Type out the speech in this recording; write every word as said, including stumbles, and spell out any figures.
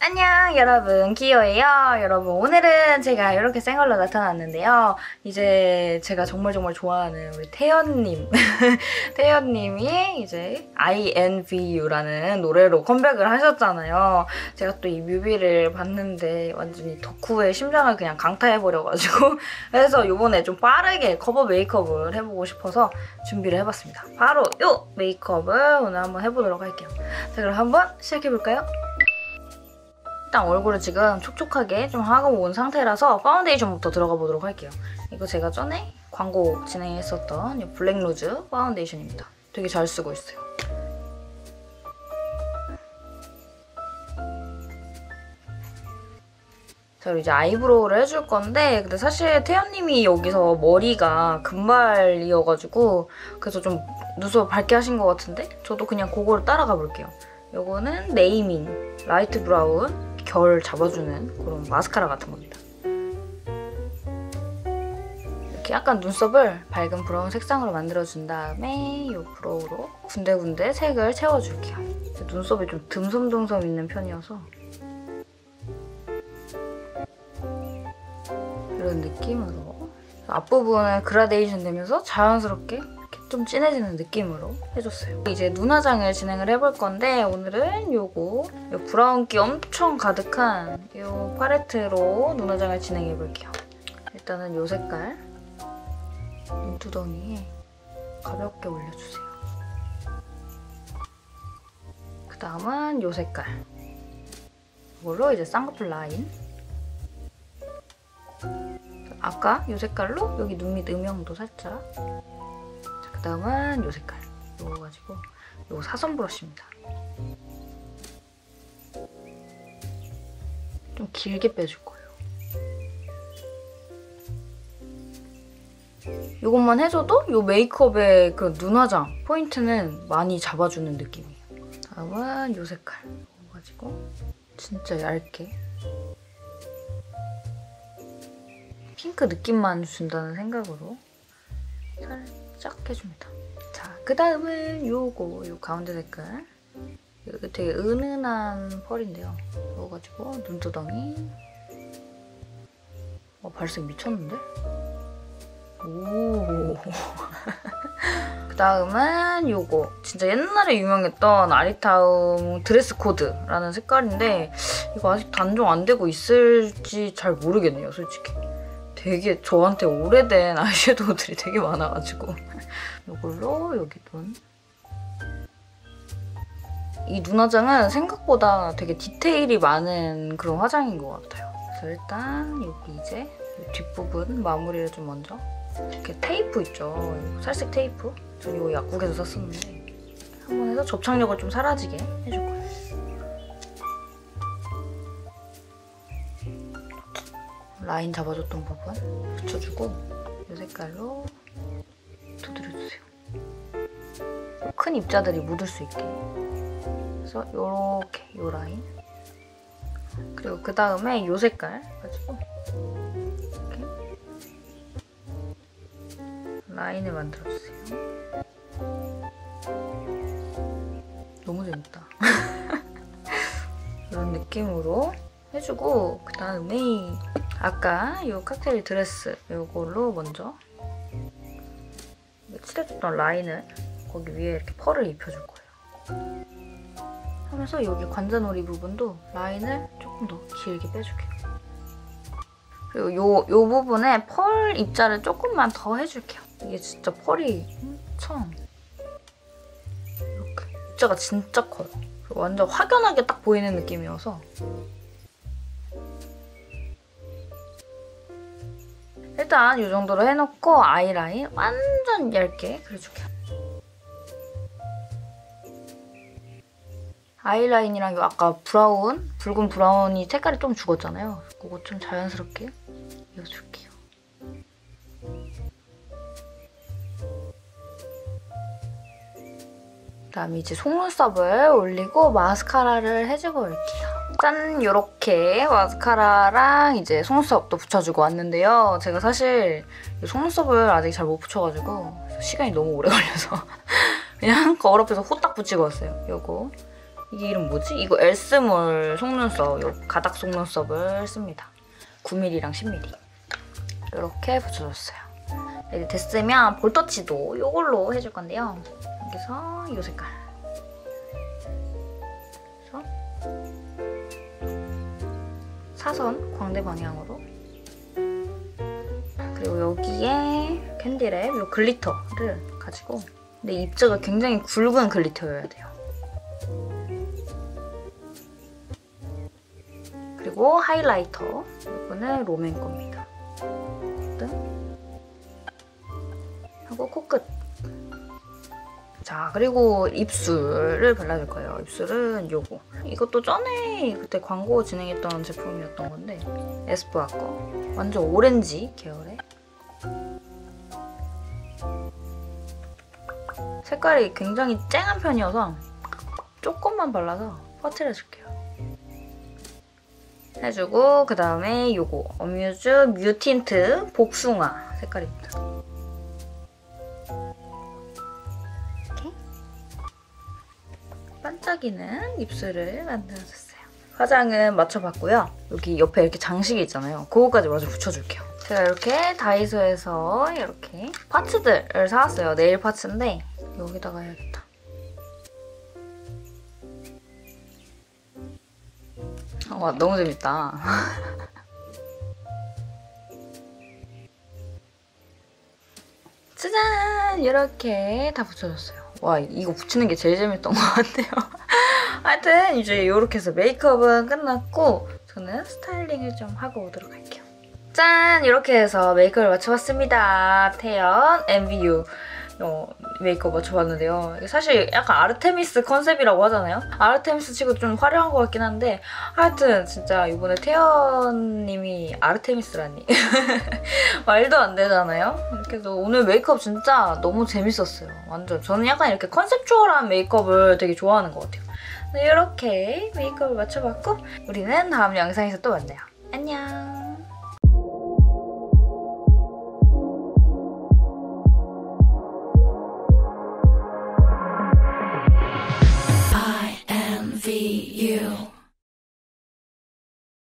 안녕 여러분, 기호예요. 여러분, 오늘은 제가 이렇게 생얼로 나타났는데요. 이제 제가 정말 정말 좋아하는 우리 태연님 태연님이 이제 I envy you라는 노래로 컴백을 하셨잖아요. 제가 또 이 뮤비를 봤는데 완전히 덕후의 심장을 그냥 강타해버려가지고 그래서 이번에 좀 빠르게 커버 메이크업을 해보고 싶어서 준비를 해봤습니다. 바로 이 메이크업을 오늘 한번 해보도록 할게요. 자, 그럼 한번 시작해볼까요? 일단 얼굴을 지금 촉촉하게 좀 하고 온 상태라서 파운데이션부터 들어가 보도록 할게요. 이거 제가 전에 광고 진행했었던 이 블랙로즈 파운데이션입니다. 되게 잘 쓰고 있어요. 자, 그리고 이제 아이브로우를 해줄 건데 근데 사실 태연님이 여기서 머리가 금발이어가지고 그래서 좀 눈썹 밝게 하신 것 같은데 저도 그냥 그거를 따라가 볼게요. 요거는 네이밍 라이트 브라운 결 잡아주는 그런 마스카라 같은 겁니다. 이렇게 약간 눈썹을 밝은 브라운 색상으로 만들어준 다음에 이 브로우로 군데군데 색을 채워줄게요. 눈썹이 좀 듬섬듬섬 있는 편이어서 이런 느낌으로 앞부분은 그라데이션 되면서 자연스럽게 좀 진해지는 느낌으로 해줬어요. 이제 눈화장을 진행을 해볼 건데 오늘은 요거 요 브라운기 엄청 가득한 요 팔레트로 눈화장을 진행해볼게요. 일단은 요 색깔 눈두덩이에 가볍게 올려주세요. 그 다음은 요 색깔 이걸로 이제 쌍꺼풀 라인 아까 요 색깔로 여기 눈 밑 음영도 살짝 그 다음은 이 색깔 이거 가지고 이거 사선 브러쉬입니다. 좀 길게 빼줄 거예요. 이것만 해줘도 이 메이크업의 그 눈화장 포인트는 많이 잡아주는 느낌이에요. 다음은 이 색깔 이거 가지고 진짜 얇게 핑크 느낌만 준다는 생각으로 살짝 해줍니다. 자, 그 다음은 요거, 요 가운데 색깔. 이거 되게 은은한 펄인데요. 이거 가지고 눈두덩이. 어, 발색 미쳤는데? 오. 그 다음은 요거. 진짜 옛날에 유명했던 아리타움 드레스 코드라는 색깔인데 이거 아직 단종 안 되고 있을지 잘 모르겠네요, 솔직히. 되게 저한테 오래된 아이섀도우들이 되게 많아가지고 이걸로 여기 눈. 이 눈화장은 생각보다 되게 디테일이 많은 그런 화장인 것 같아요. 그래서 일단 여기 이제 이 뒷부분 마무리를 좀 먼저 이렇게 테이프 있죠? 살색 테이프? 전 이거 약국에서 샀었는데 한번 해서 접착력을 좀 사라지게 해줄 거예요. 라인 잡아줬던 부분 붙여주고 이 색깔로 두드려주세요. 큰 입자들이 묻을 수 있게. 그래서 요렇게 요 라인. 그리고 그 다음에 이 색깔 가지고 이렇게 라인을 만들어주세요. 너무 재밌다. 이런 느낌으로 해주고 그 다음에 아까 이 칵테일 드레스 이걸로 먼저 칠해줬던 라인을 거기 위에 이렇게 펄을 입혀줄 거예요. 하면서 여기 관자놀이 부분도 라인을 조금 더 길게 빼줄게요. 그리고 요, 요 부분에 펄 입자를 조금만 더 해줄게요. 이게 진짜 펄이 엄청 이렇게 입자가 진짜 커요. 완전 확연하게 딱 보이는 느낌이어서 일단 이 정도로 해놓고 아이라인 완전 얇게 그려줄게요. 아이라인이랑 아까 브라운, 붉은 브라운이 색깔이 좀 죽었잖아요. 그거 좀 자연스럽게 이어줄게요. 그다음에 이제 속눈썹을 올리고 마스카라를 해주고 올게요. 짠! 요렇게 마스카라랑 이제 속눈썹도 붙여주고 왔는데요. 제가 사실 속눈썹을 아직 잘 못 붙여가지고 시간이 너무 오래 걸려서 그냥 거울 앞에서 호딱 붙이고 왔어요. 요거 이게 이름 뭐지? 이거 엘스몰 속눈썹, 요 가닥 속눈썹을 씁니다. 구 밀리미터랑 십 밀리미터 이렇게 붙여줬어요. 이제 됐으면 볼터치도 이걸로 해줄 건데요. 여기서 이 색깔. 그래서 사선 광대 방향으로. 그리고 여기에 캔디랩 이 글리터를 가지고, 근데 입자가 굉장히 굵은 글리터여야 돼요. 그리고 하이라이터, 이거는 롬앤 겁니다. 하고 코끝. 자, 그리고 입술을 발라줄 거예요. 입술은 요거. 이것도 전에 그때 광고 진행했던 제품이었던 건데 에스쁘아 거. 완전 오렌지 계열의. 색깔이 굉장히 쨍한 편이어서 조금만 발라서 퍼트려줄게요. 해주고 그 다음에 요거 어뮤즈 뮤틴트 복숭아 색깔입니다. 이렇게 반짝이는 입술을 만들어줬어요. 화장은 맞춰봤고요. 여기 옆에 이렇게 장식이 있잖아요. 그거까지 마저 붙여줄게요. 제가 이렇게 다이소에서 이렇게 파츠들을 사왔어요. 네일 파츠인데 여기다가 해야겠다. 와, 너무 재밌다. 짜잔! 이렇게 다 붙여줬어요. 와, 이거 붙이는 게 제일 재밌던 것 같아요. 하여튼 이제 이렇게 해서 메이크업은 끝났고 저는 스타일링을 좀 하고 오도록 할게요. 짠! 이렇게 해서 메이크업을 맞춰봤습니다. 태연 엠비유 어, 메이크업 맞춰봤는데요. 사실 약간 아르테미스 컨셉이라고 하잖아요. 아르테미스 치고 좀 화려한 것 같긴 한데 하여튼 진짜 이번에 태연님이 아르테미스라니 말도 안 되잖아요. 그래서 오늘 메이크업 진짜 너무 재밌었어요. 완전 저는 약간 이렇게 컨셉추얼한 메이크업을 되게 좋아하는 것 같아요. 네, 이렇게 메이크업을 맞춰봤고 우리는 다음 영상에서 또 만나요. 안녕.